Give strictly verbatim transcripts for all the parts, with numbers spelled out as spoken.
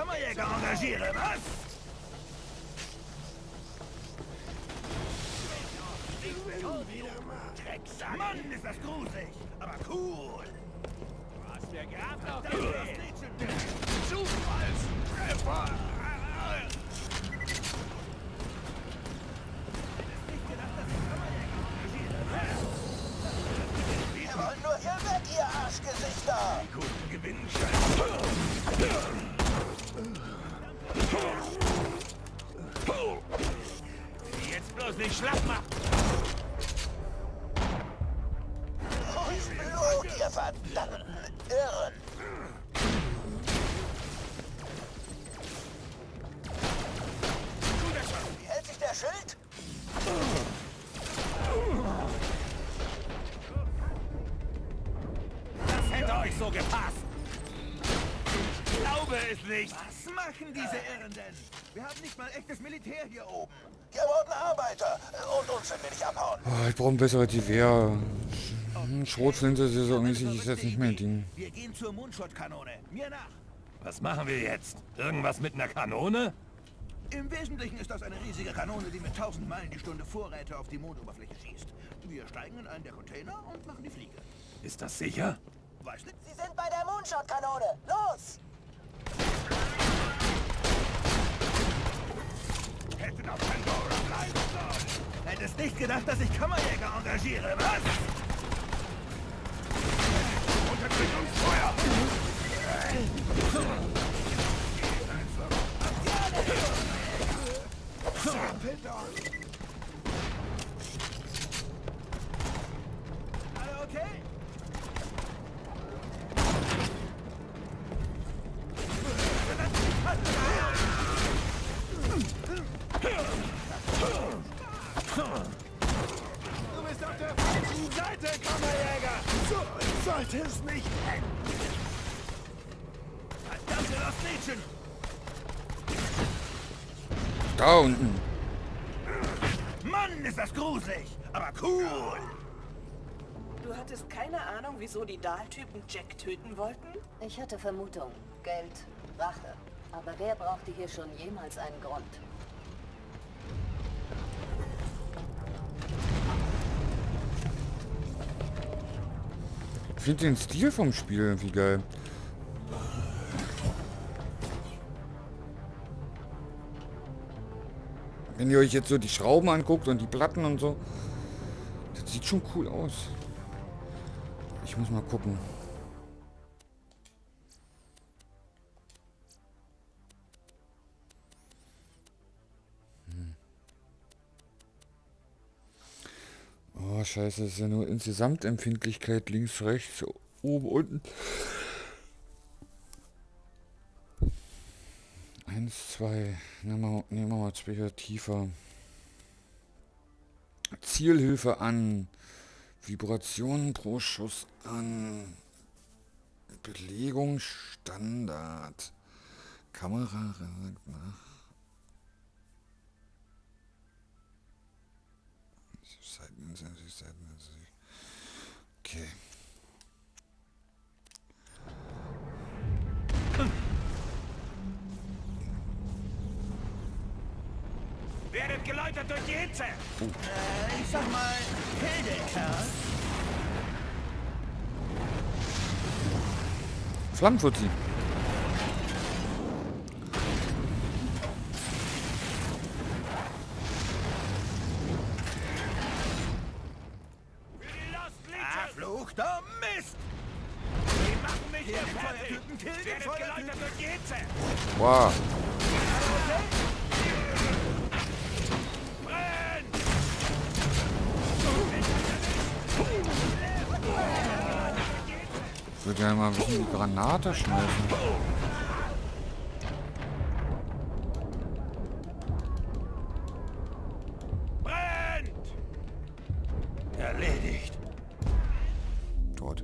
Kammerjäger engagiere, was? Drecksack. Mann, ist das gruselig, aber cool. Was der Graf noch gewählt? Zufallstreffer. Wir wollen nur hier weg, ihr Arschgesichter. Die Kunden gewinnen schon. Jetzt bloß nicht schlapp machen. Uns Blut, ihr verdammten Irren. Wie hält sich der Schild? Das hätte euch so gepasst. Ich glaube es nicht. Was machen diese Irren denn? Wir haben nicht mal echtes Militär hier oben. Hier wurden Arbeiter und uns sind wir nicht abhauen. Oh, ich brauche ein besseres Gewehr. Hm, Schrotflinte ist so mäßig, ist jetzt nicht mehr Ding. Wir gehen zur Moonshot-Kanone. Mir nach. Was machen wir jetzt? Irgendwas mit einer Kanone? Im Wesentlichen ist das eine riesige Kanone, die mit tausend Meilen die Stunde Vorräte auf die Mondoberfläche schießt. Wir steigen in einen der Container und machen die Fliege. Ist das sicher? Weiß nicht. Sie sind bei der Moonshot-Kanone. Los! Hätte doch Pandora bleiben sollen. Hättest nicht gedacht, dass ich Kammerjäger engagiere, was? Unterbrechungsfeuer! Alle okay? Du bist auf der falschen Seite, Kammerjäger! So sollte es nicht enden! Verdammte Lost Mädchen! Da unten. Mann, ist das gruselig, aber cool! Du hattest keine Ahnung, wieso die Dahl-Typen Jack töten wollten? Ich hatte Vermutung. Geld, Rache. Aber wer brauchte hier schon jemals einen Grund? Ich finde den Stil vom Spiel irgendwie geil. Wenn ihr euch jetzt so die Schrauben anguckt und die Platten und so, das sieht schon cool aus. Ich muss mal gucken. Hm. Oh, scheiße, das ist ja nur Insgesamtempfindlichkeit links, rechts, oben, unten. Eins, zwei, nehmen wir, nehmen wir mal zwei tiefer. Zielhilfe an. Vibration pro Schuss an. Belegung Standard. Kamera sagt nach. Seiten, Seiten, okay. Werdet geläutert durch die Hitze! Uh. Äh, ich sag mal, kill den Kerl. Flammenfuzzi. Ah, Fluchter Mist! Die machen mich hier fertig! Werdet geläutert durch die Hitze! Wow. Ich würde ja mal ein bisschen die Granate schmeißen. Brennt! Erledigt. Tot.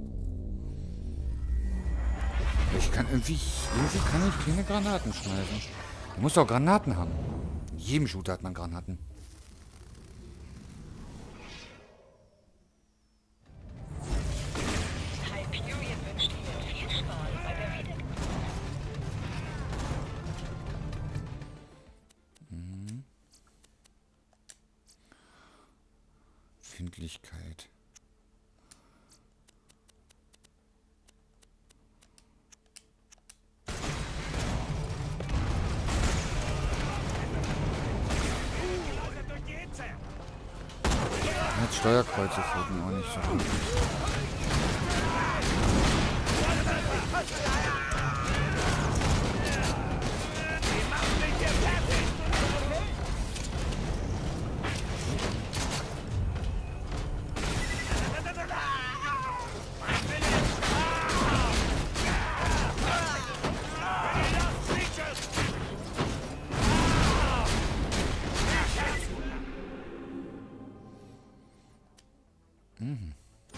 Ich kann irgendwie, irgendwie kann ich keine Granaten schmeißen. Du musst doch Granaten haben. In jedem Shooter hat man Granaten. Empfindlichkeit. Jetzt Steuerkreuze folgen auch nicht so gut. Mhm.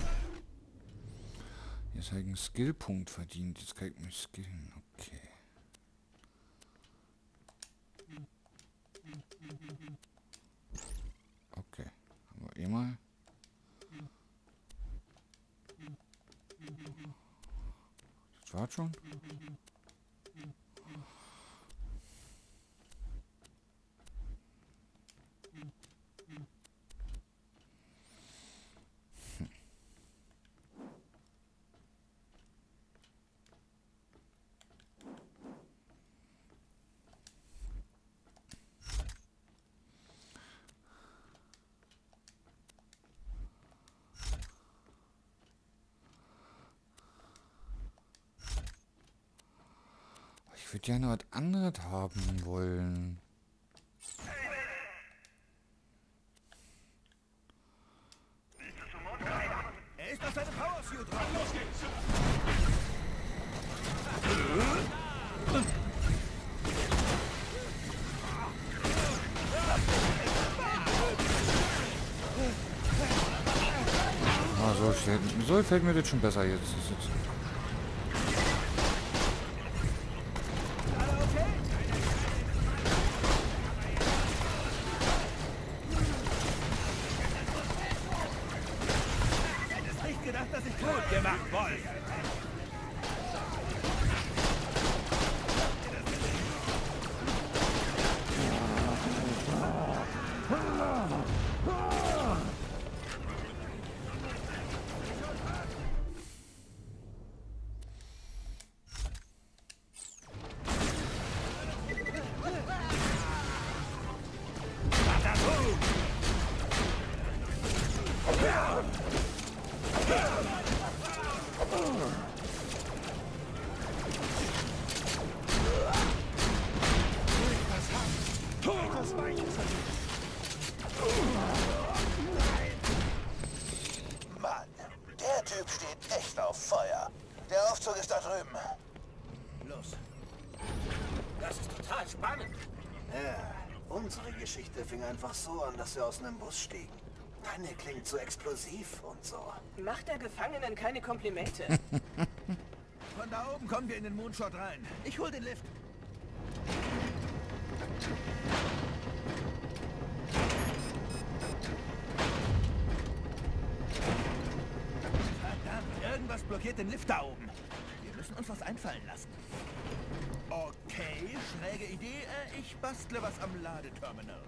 Jetzt habe ich einen Skillpunkt verdient. Jetzt kann ich mich skillen. Okay. Okay. Aber immer. Das war's schon. Ich würde ja noch was anderes haben wollen. Er ist auf seinem Powersuit drauf. Los geht's. Ah, so, fällt, so fällt mir das schon besser jetzt. Das ist jetzt gedacht, dass ich gut gemacht, Wolf. Mann, der Typ steht echt auf Feuer. Der Aufzug ist da drüben. Los. Das ist total spannend. Ja, unsere Geschichte fing einfach so an, dass wir aus einem Bus stiegen. Deine klingt so explosiv und so. Macht der Gefangenen keine Komplimente. Von da oben kommen wir in den Moonshot rein. Ich hol den Lift. Verdammt, irgendwas blockiert den Lift da oben. Wir müssen uns was einfallen lassen. Okay, schräge Idee. Äh, Ich bastle was am Ladeterminal.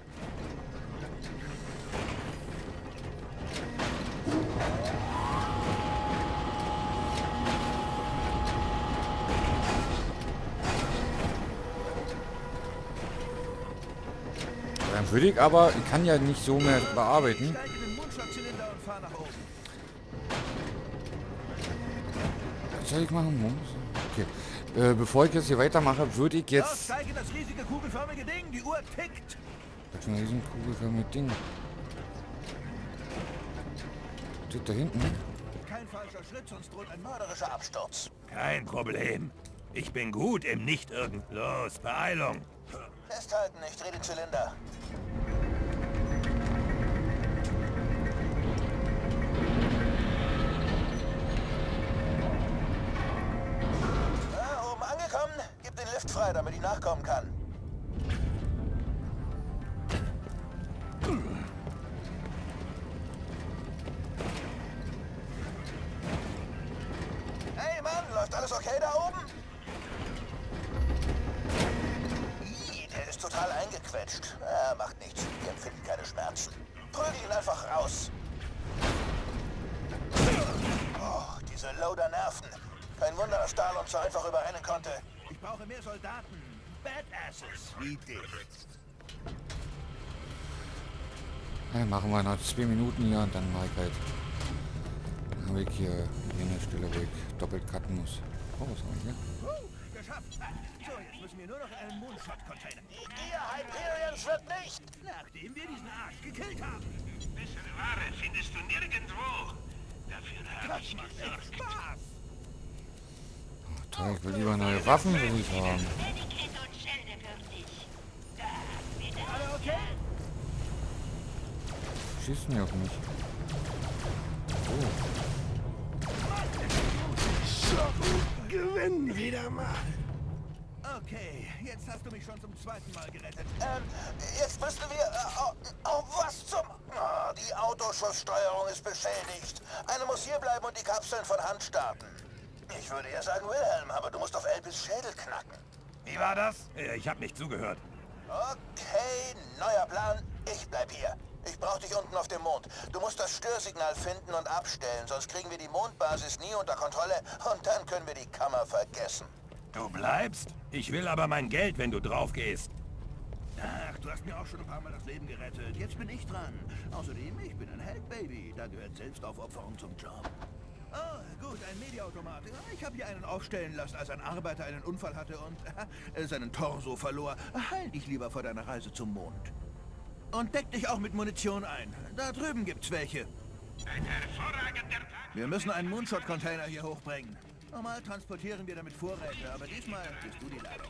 Dann würde ich aber, ich kann ja nicht so mehr bearbeiten. Ich steige in den Moonshot-Zylinder und fahre nach oben. Was soll ich machen? Okay. Äh, bevor ich jetzt hier weitermache, würde ich Los, jetzt... zeige das riesige kugelförmige Ding. Die Uhr tickt. Das ist ein riesen kugelförmiges Ding. Steht da hinten? Kein falscher Schritt, sonst droht ein Mörderischer. Mörderischer Absturz. Kein Problem. Ich bin gut im Nicht-Irgend. Los, Beeilung. Festhalten, ich drehe den Zylinder. Na, oben angekommen. Gib den Lift frei, damit ich nachkommen kann. Hey Mann, läuft alles okay da oben? Ih, der ist total eingequetscht. Ja, macht nichts. Wir empfinden keine Schmerzen. Prügel ihn einfach raus. Diese Loader nerven. Kein Wunder, dass Dahl uns so einfach überrennen konnte. Ich brauche mehr Soldaten. Badasses wie dich. Ja, machen wir noch zwei Minuten hier und dann mache ich halt. Dann habe ich hier hier eine Stelle, wo ich doppelt cutten muss. Oh, was haben wir hier? Uh, geschafft. So, jetzt müssen wir nur noch einen Moonshot-Container. Ihr Hyperions wird nicht! Nachdem wir diesen Arsch gekillt haben. Bessere Ware findest du nirgendwo. Dafür habe Das ich macht echt gesorgt. Spaß. Oh, toll, ich will lieber neue Waffen, will ich haben. Alle okay? Schießen ja auf mich. Oh. Gewinnen wieder mal. Okay, jetzt hast du mich schon zum zweiten Mal gerettet. Ähm, jetzt müssen wir... Äh, oh, oh, was zum... Oh, die Autoschusssteuerung ist beschädigt. Einer muss hier bleiben und die Kapseln von Hand starten. Ich würde eher sagen Wilhelm, aber du musst auf Elbis Schädel knacken. Wie war das? Äh, ich habe nicht zugehört. Okay, neuer Plan. Ich bleib hier. Ich brauche dich unten auf dem Mond. Du musst das Störsignal finden und abstellen, sonst kriegen wir die Mondbasis nie unter Kontrolle und dann können wir die Kammer vergessen. Du bleibst? Ich will aber mein Geld, wenn du drauf gehst. Ach, du hast mir auch schon ein paar Mal das Leben gerettet. Jetzt bin ich dran. Außerdem, ich bin ein Held, Baby. Da gehört Selbstaufopferung zum Job. Oh, gut, ein Mediaautomat. Ich habe hier einen aufstellen lassen, als ein Arbeiter einen Unfall hatte und äh, seinen Torso verlor. Heil dich lieber vor deiner Reise zum Mond. Und deck dich auch mit Munition ein. Da drüben gibt's welche. Ein hervorragender Tag. Wir müssen einen Moonshot-Container hier hochbringen. Normal transportieren wir damit Vorräte, aber diesmal bist du die Ladung.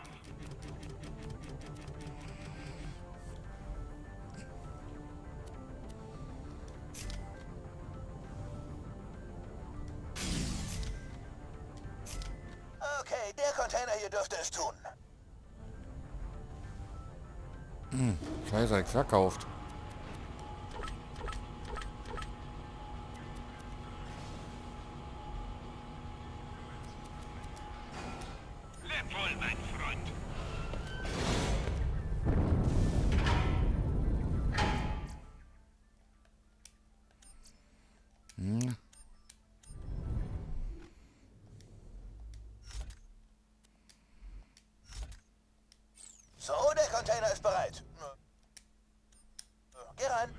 Okay, der Container hier dürfte es tun. Hm, scheiße, ich verkauft. Leb wohl, mein Freund. Hm. So, der Container ist bereit. Geh rein.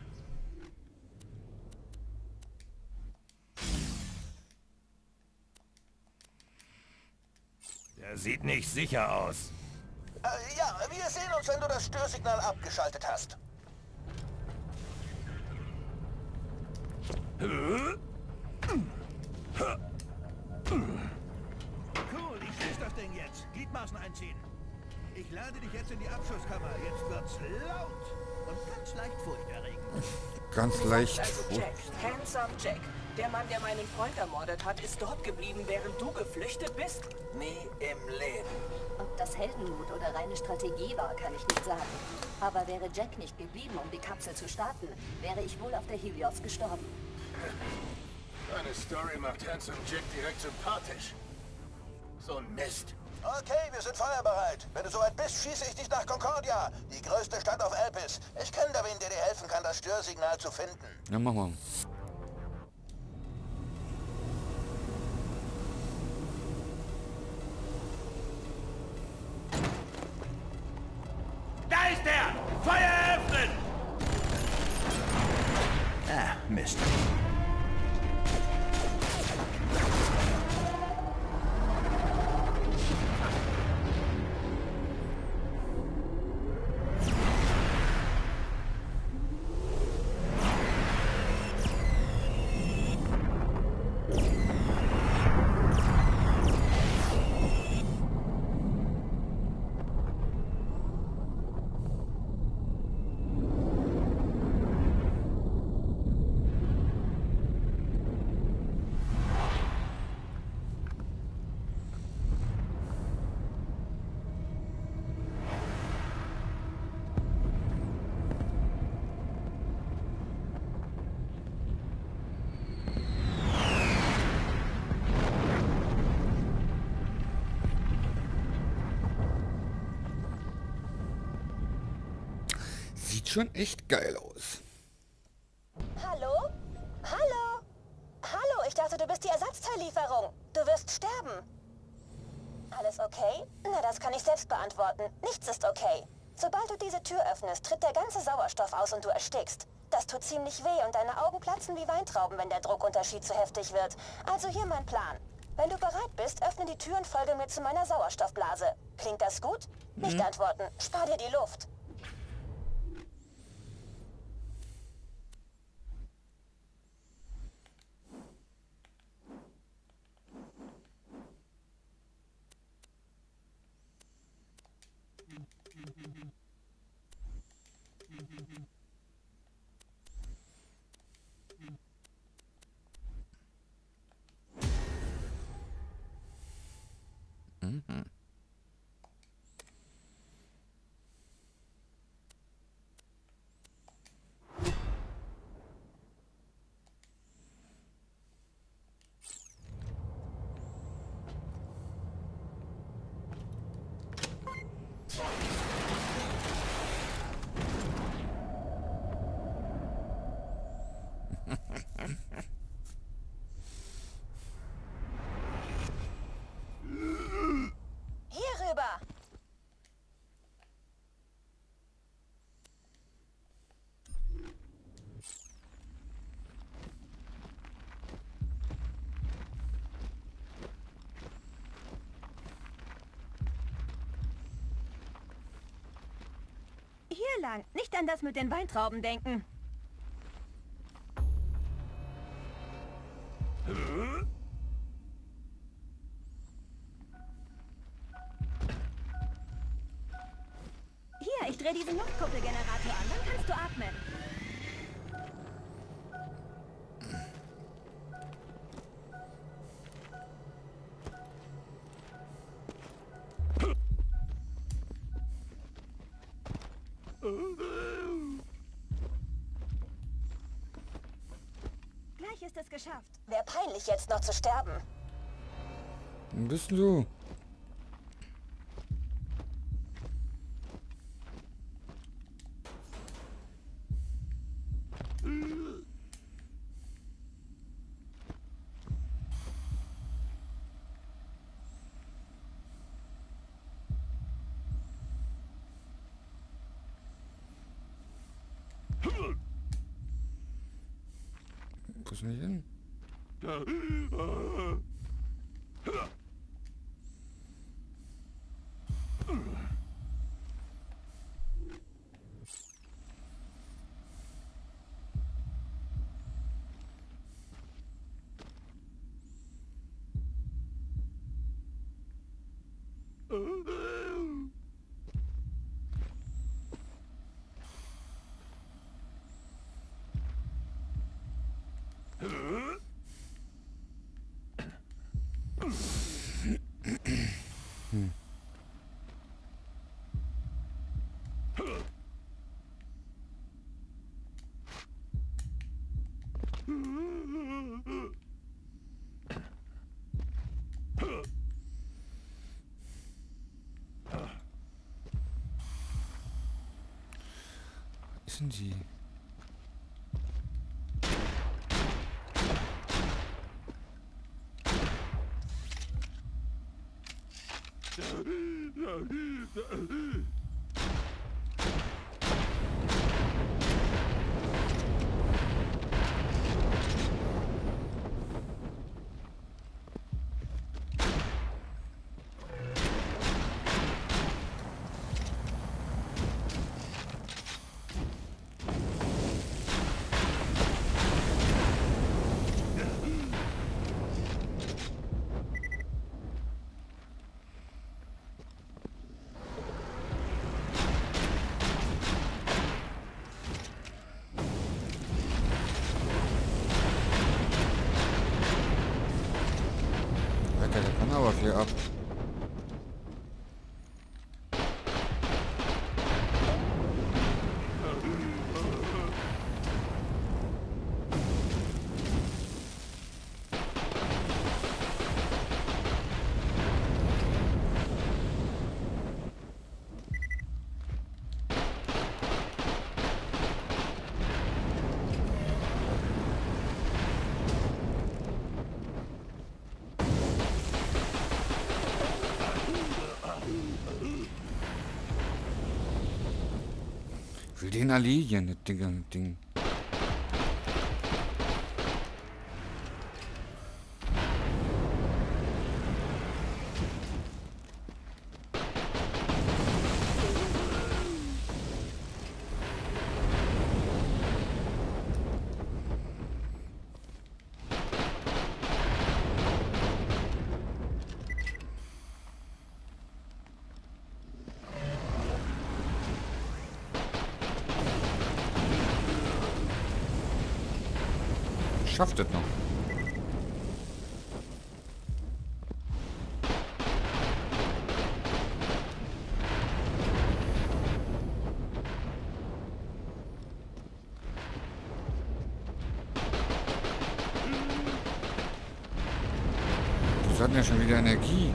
Der sieht nicht sicher aus. Äh, ja, wir sehen uns, wenn du das Störsignal abgeschaltet hast. Cool, ich schieß das Ding jetzt. Gliedmaßen einziehen. Ich lade dich jetzt in die Abschusskammer. Jetzt wird's laut und ganz leicht furchterregend. Ganz leicht. Also Jack, Handsome Jack. Der Mann, der meinen Freund ermordet hat, ist dort geblieben, während du geflüchtet bist? Nie im Leben. Ob das Heldenmut oder reine Strategie war, kann ich nicht sagen. Aber wäre Jack nicht geblieben, um die Kapsel zu starten, wäre ich wohl auf der Helios gestorben. Deine Story macht Handsome Jack direkt sympathisch. So ein Mist. Okay, wir sind feuerbereit. Wenn du soweit bist, schieße ich dich nach Concordia, die größte Stadt auf Elpis. Ich kenne da wen, der dir helfen kann, das Störsignal zu finden. Ja, mach mal. Da ist er! Feuer öffnen! Ah, Mist. Sieht schon echt geil aus. Hallo? Hallo? Hallo, ich darf dachte, du bist die Ersatzteillieferung. Du wirst sterben. Alles okay? Na, das kann ich selbst beantworten. Nichts ist okay. Sobald du diese Tür öffnest, tritt der ganze Sauerstoff aus und du erstickst. Das tut ziemlich weh und deine Augen platzen wie Weintrauben, wenn der Druckunterschied zu heftig wird. Also hier mein Plan. Wenn du bereit bist, öffne die Tür und folge mir zu meiner Sauerstoffblase. Klingt das gut? Mhm. Nicht antworten. Spar dir die Luft. Mhm. Hier rüber. Hier lang. Nicht an das mit den Weintrauben denken. Hier, ich drehe diesen Luftkuppelgenerator an. Dann kannst du atmen. Gleich ist es geschafft. Wäre peinlich, jetzt noch zu sterben. Wo bist du? Wo ist denn hier hin? Was sind die? Der kann aber viel ab. Ich will den erledigen, das Ding. Ding. Schafft es noch. Die hatten ja schon wieder Energie.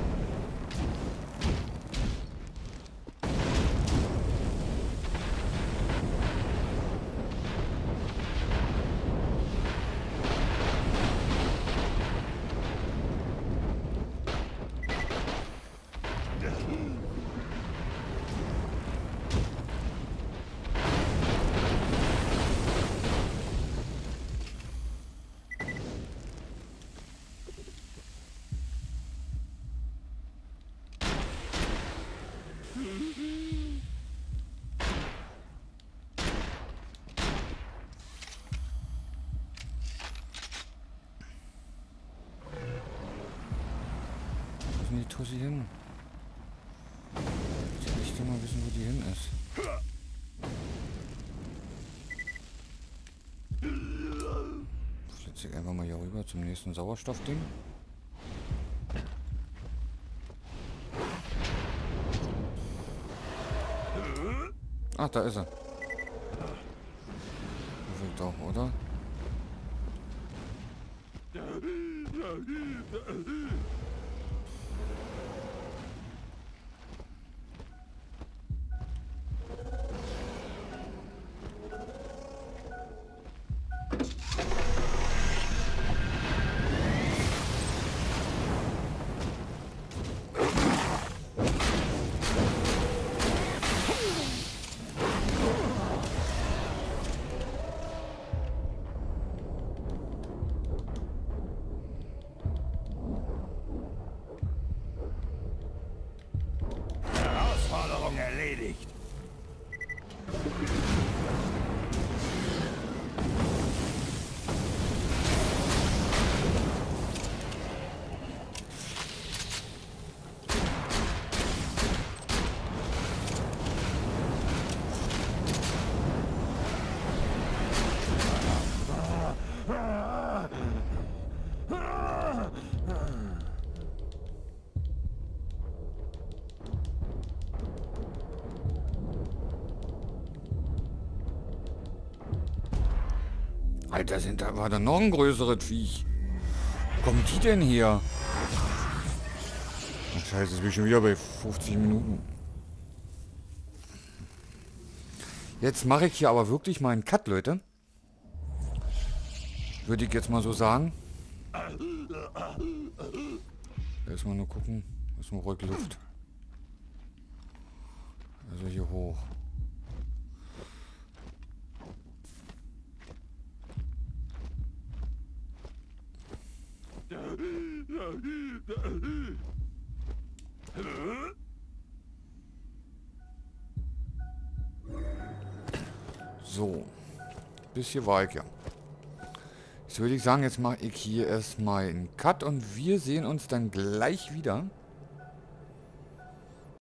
Wo ist denn die Tussi hin? Ich will nicht mal wissen, wo die hin ist. Setze ich einfach mal hier rüber zum nächsten Sauerstoffding. Ach, da ist er. Perfekt auch, oder? Herausforderung erledigt. Alter, sind da, war da noch ein größeres Viech. Wo kommen die denn her? Ach, scheiße, jetzt bin ich schon wieder bei fünfzig Minuten. Jetzt mache ich hier aber wirklich mal einen Cut, Leute. Würde ich jetzt mal so sagen. Erstmal nur gucken. Erstmal ruhig Luft. Also hier hoch. So. Bis hier war ich ja. Jetzt würde ich sagen, jetzt mache ich hier erstmal einen Cut und wir sehen uns dann gleich wieder.